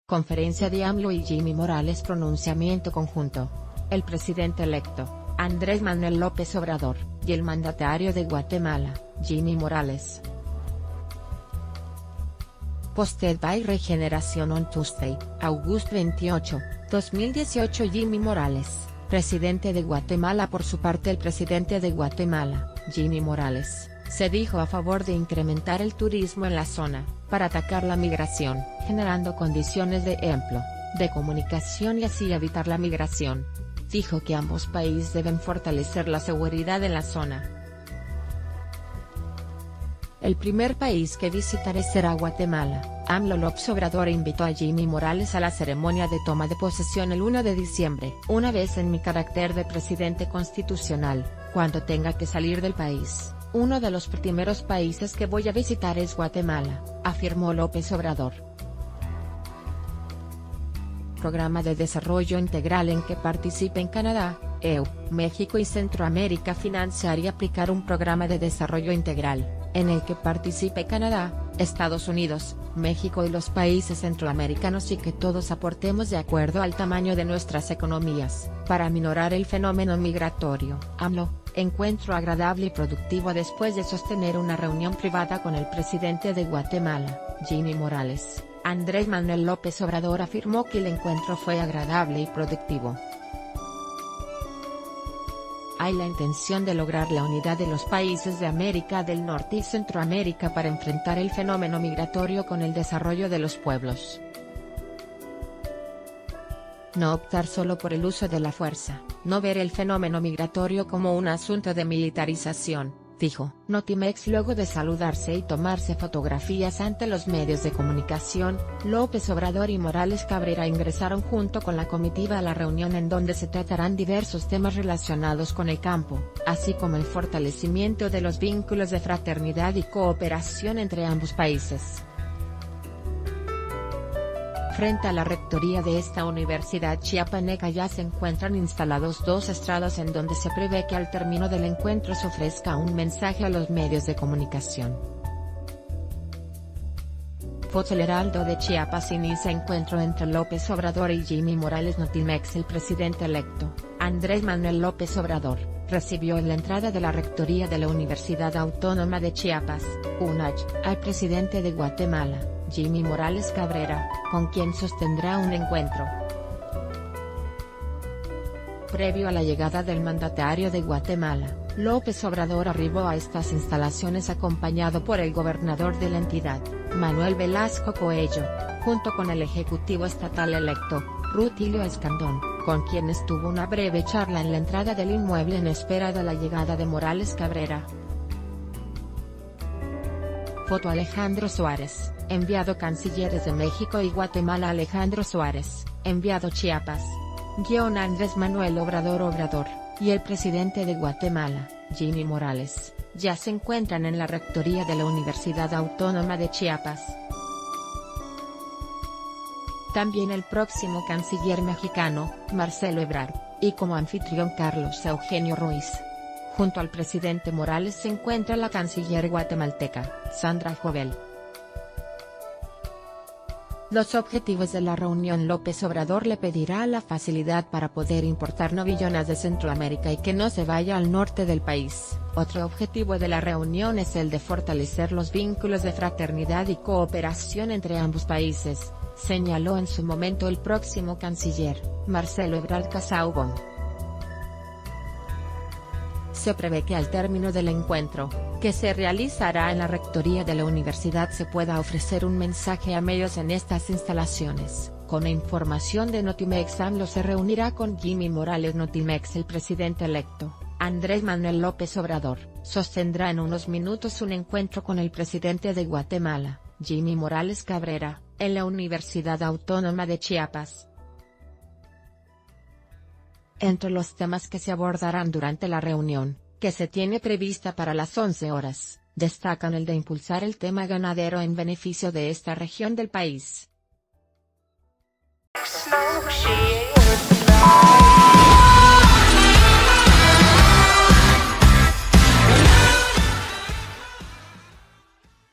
Conferencia de AMLO y Jimmy Morales. Pronunciamiento conjunto. El presidente electo, Andrés Manuel López Obrador, y el mandatario de Guatemala, Jimmy Morales. Posted by Regeneración on Tuesday, August 28, 2018. Jimmy Morales, presidente de Guatemala. Por su parte, el presidente de Guatemala, Jimmy Morales, se dijo a favor de incrementar el turismo en la zona, para atacar la migración, generando condiciones de empleo, de comunicación y así evitar la migración. Dijo que ambos países deben fortalecer la seguridad en la zona. El primer país que visitaré será Guatemala. AMLO López Obrador invitó a Jimmy Morales a la ceremonia de toma de posesión el 1 de diciembre. Una vez en mi carácter de presidente constitucional, cuando tenga que salir del país, uno de los primeros países que voy a visitar es Guatemala, afirmó López Obrador. Programa de Desarrollo Integral en que participen Canadá, EU, México y Centroamérica. Financiar y aplicar un programa de desarrollo integral, en el que participe Canadá, Estados Unidos, México y los países centroamericanos y que todos aportemos de acuerdo al tamaño de nuestras economías, para minorar el fenómeno migratorio. AMLO, encuentro agradable y productivo. Después de sostener una reunión privada con el presidente de Guatemala, Jimmy Morales, Andrés Manuel López Obrador afirmó que el encuentro fue agradable y productivo. Hay la intención de lograr la unidad de los países de América del Norte y Centroamérica para enfrentar el fenómeno migratorio con el desarrollo de los pueblos. No optar solo por el uso de la fuerza, no ver el fenómeno migratorio como un asunto de militarización, dijo Notimex luego de saludarse y tomarse fotografías ante los medios de comunicación. López Obrador y Morales Cabrera ingresaron junto con la comitiva a la reunión en donde se tratarán diversos temas relacionados con el campo, así como el fortalecimiento de los vínculos de fraternidad y cooperación entre ambos países. Frente a la rectoría de esta universidad chiapaneca ya se encuentran instalados dos estrados en donde se prevé que al término del encuentro se ofrezca un mensaje a los medios de comunicación. Foto: El Heraldo de Chiapas. Inicia encuentro entre López Obrador y Jimmy Morales. Notimex. El presidente electo, Andrés Manuel López Obrador, recibió en la entrada de la rectoría de la Universidad Autónoma de Chiapas, UNACH, al presidente de Guatemala, Jimmy Morales Cabrera, con quien sostendrá un encuentro. Previo a la llegada del mandatario de Guatemala, López Obrador arribó a estas instalaciones acompañado por el gobernador de la entidad, Manuel Velasco Coello, junto con el ejecutivo estatal electo, Rutilio Escandón, con quienes tuvo una breve charla en la entrada del inmueble en espera de la llegada de Morales Cabrera. Foto: Alejandro Suárez, enviado cancilleres de México y Guatemala. Alejandro Suárez, enviado Chiapas. Andrés Manuel Obrador y el presidente de Guatemala, Jimmy Morales, ya se encuentran en la rectoría de la Universidad Autónoma de Chiapas. También el próximo canciller mexicano, Marcelo Ebrard, y como anfitrión Carlos Eugenio Ruiz. Junto al presidente Morales se encuentra la canciller guatemalteca, Sandra Jovel. Los objetivos de la reunión: López Obrador le pedirá la facilidad para poder importar novillonas de Centroamérica y que no se vaya al norte del país. Otro objetivo de la reunión es el de fortalecer los vínculos de fraternidad y cooperación entre ambos países, señaló en su momento el próximo canciller, Marcelo Ebrard Casaubon. Se prevé que al término del encuentro, que se realizará en la rectoría de la universidad, se pueda ofrecer un mensaje a medios en estas instalaciones. Con información de Notimex. AMLO se reunirá con Jimmy Morales. Notimex. El presidente electo, Andrés Manuel López Obrador, sostendrá en unos minutos un encuentro con el presidente de Guatemala, Jimmy Morales Cabrera, en la Universidad Autónoma de Chiapas. Entre los temas que se abordarán durante la reunión, que se tiene prevista para las 11 horas, destacan el de impulsar el tema ganadero en beneficio de esta región del país.